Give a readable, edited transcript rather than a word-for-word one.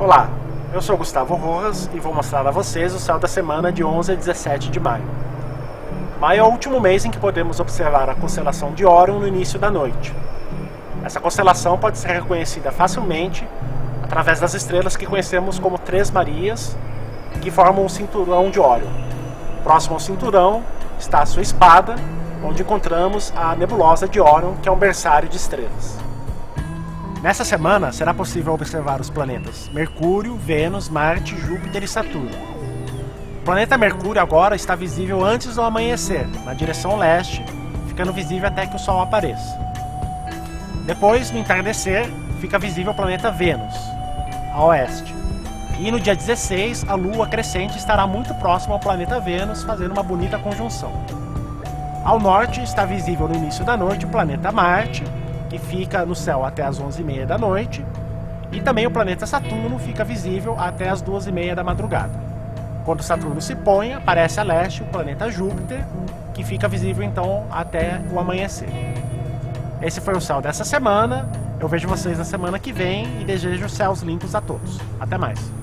Olá, eu sou Gustavo Rojas e vou mostrar a vocês o céu da semana de 11 a 17 de maio. Maio é o último mês em que podemos observar a constelação de Órion no início da noite. Essa constelação pode ser reconhecida facilmente através das estrelas que conhecemos como Três Marias, que formam o cinturão de Órion. Próximo ao cinturão está a sua espada, onde encontramos a nebulosa de Órion, que é um berçário de estrelas. Nessa semana será possível observar os planetas Mercúrio, Vênus, Marte, Júpiter e Saturno. O planeta Mercúrio agora está visível antes do amanhecer, na direção leste, ficando visível até que o Sol apareça. Depois, no entardecer, fica visível o planeta Vênus, a oeste. E no dia 16, a Lua crescente estará muito próxima ao planeta Vênus, fazendo uma bonita conjunção. Ao norte está visível no início da noite o planeta Marte, que fica no céu até as 11h30 da noite, e também o planeta Saturno fica visível até as 2h30 da madrugada. Quando Saturno se põe, aparece a leste o planeta Júpiter, que fica visível então até o amanhecer. Esse foi o céu dessa semana, eu vejo vocês na semana que vem e desejo céus limpos a todos. Até mais!